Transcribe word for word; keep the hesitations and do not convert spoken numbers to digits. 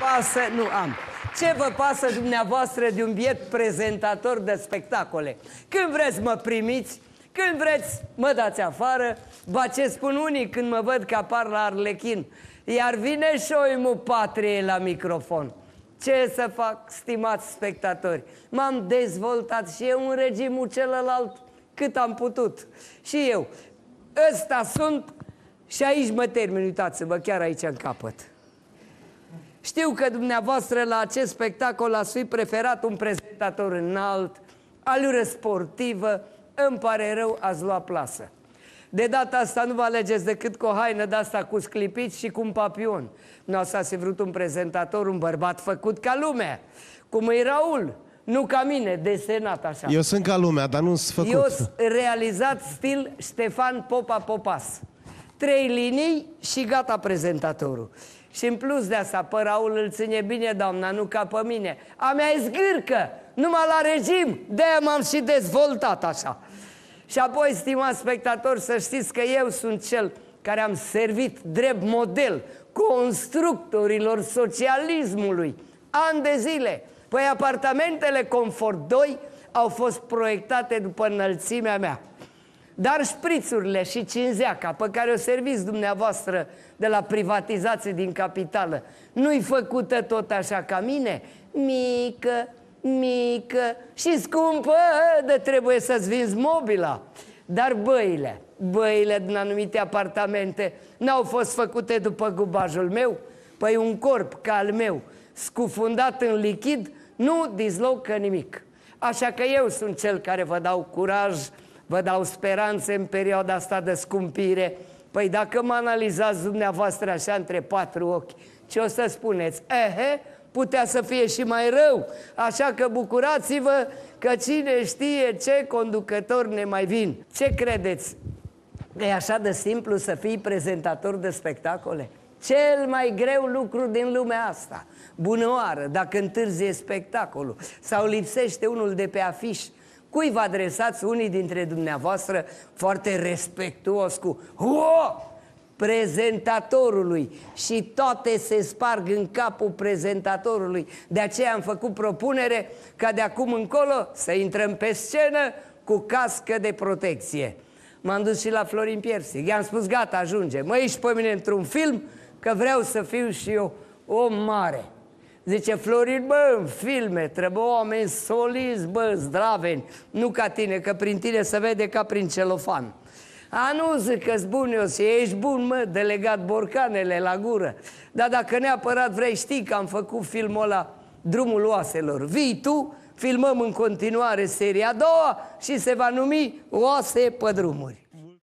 pasă? Nu am. Ce vă pasă dumneavoastră de un biet prezentator de spectacole? Când vreți mă primiți, când vreți mă dați afară. Ba ce spun unii când mă văd că apar la Arlechin, iar vine șoimul patriei la microfon. Ce să fac, stimați spectatori? M-am dezvoltat și eu în regimul celălalt cât am putut. Și eu, ăsta sunt și aici mă termin, uitați-vă, chiar aici în capăt. Știu că dumneavoastră la acest spectacol ați fi preferat un prezentator înalt, alură sportivă, îmi pare rău, ați luat plasă. De data asta nu vă alegeți decât cu o haină de-asta cu sclipici și cu un papion. Nu asta ați vrut un prezentator, un bărbat făcut ca lumea, cum e Raul, nu ca mine, desenat așa. Eu sunt ca lumea, dar nu sunt făcut. Eu sunt realizat stil Ștefan Popa Popas. Trei linii și gata prezentatorul. Și în plus de asta, pe Raul îl ține bine, doamna, nu ca pe mine. A mea e zgârcă, numai la regim, de-aia m-am și dezvoltat așa. Și apoi, stimați spectatori, să știți că eu sunt cel care am servit drept model constructorilor socialismului ani de zile. Păi apartamentele Confort doi au fost proiectate după înălțimea mea. Dar șprițurile și cinzeaca pe care o serviți dumneavoastră de la privatizație din capitală, nu-i făcută tot așa ca mine? Mică, mică și scumpă, de trebuie să-ți vinzi mobila. Dar băile, băile din anumite apartamente n-au fost făcute după gubajul meu? Păi un corp ca al meu, scufundat în lichid, nu dislocă nimic. Așa că eu sunt cel care vă dau curaj, vă dau speranțe în perioada asta de scumpire. Păi dacă mă analizați dumneavoastră așa între patru ochi, ce o să spuneți? Ehe, putea să fie și mai rău. Așa că bucurați-vă că cine știe ce conducători ne mai vin. Ce credeți? E așa de simplu să fii prezentator de spectacole? Cel mai greu lucru din lumea asta. Bună oară, dacă întârzie spectacolul sau lipsește unul de pe afiș, cui vă adresați unii dintre dumneavoastră foarte respectuos cu "Ho!" prezentatorului și toate se sparg în capul prezentatorului. De aceea am făcut propunere ca de acum încolo să intrăm pe scenă cu cască de protecție. M-am dus și la Florin Piersic, i-am spus gata, ajunge, mă ieși pe mine într-un film că vreau să fiu și eu om mare. Zice Florin, bă, în filme trebuie oameni solizi, bă, zdraveni, nu ca tine, că prin tine se vede ca prin celofan. A, nu zic că-s bun eu, și ești bun, mă, delegat borcanele la gură. Dar dacă neapărat vrei, știi că am făcut filmul ăla, Drumul Oaselor. Vii tu, filmăm în continuare seria a doua și se va numi Oase pe drumuri.